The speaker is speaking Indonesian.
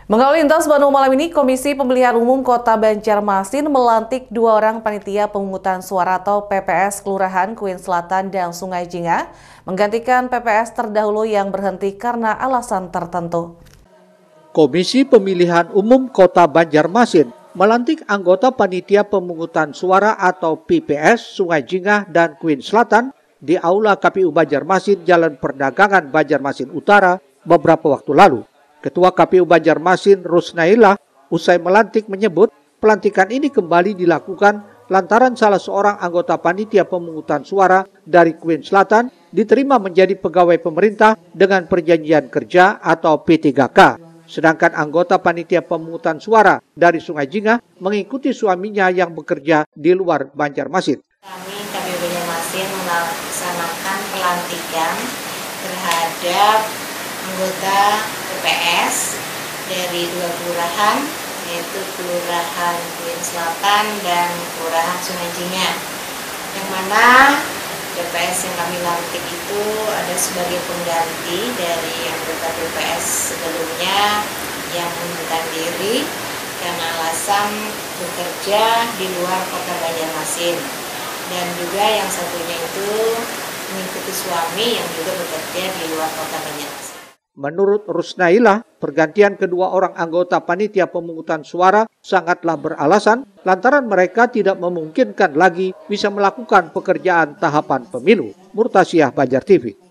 Mengawali lintas Bandung malam ini, Komisi Pemilihan Umum Kota Banjarmasin melantik 2 orang panitia pemungutan suara atau PPS Kelurahan Kuin Selatan dan Sungai Jingah, menggantikan PPS terdahulu yang berhenti karena alasan tertentu. Komisi Pemilihan Umum Kota Banjarmasin melantik anggota panitia pemungutan suara atau PPS Sungai Jingah dan Kuin Selatan di Aula KPU Banjarmasin, Jalan Perdagangan Banjarmasin Utara beberapa waktu lalu. Ketua KPU Banjarmasin Rusnailah usai melantik menyebut pelantikan ini kembali dilakukan lantaran salah seorang anggota panitia pemungutan suara dari Kuin Selatan diterima menjadi pegawai pemerintah dengan perjanjian kerja atau P3K. Sedangkan anggota panitia pemungutan suara dari Sungai Jingah mengikuti suaminya yang bekerja di luar Banjarmasin. Kami KPU Banjarmasin melaksanakan pelantikan terhadap anggota PPS dari 2 kelurahan, yaitu Kelurahan Kuin Selatan dan Kelurahan Sungai Jingah. Yang mana PPS yang kami lantik itu ada sebagai pengganti dari anggota PPS sebelumnya yang mengundurkan diri karena alasan bekerja di luar Kota Banjarmasin. Dan juga yang satunya itu mengikuti suami yang juga bekerja di luar Kota Banjarmasin. Menurut Rusnailah, pergantian kedua orang anggota panitia pemungutan suara sangatlah beralasan lantaran mereka tidak memungkinkan lagi bisa melakukan pekerjaan tahapan pemilu. Murtasyah, Banjar TV.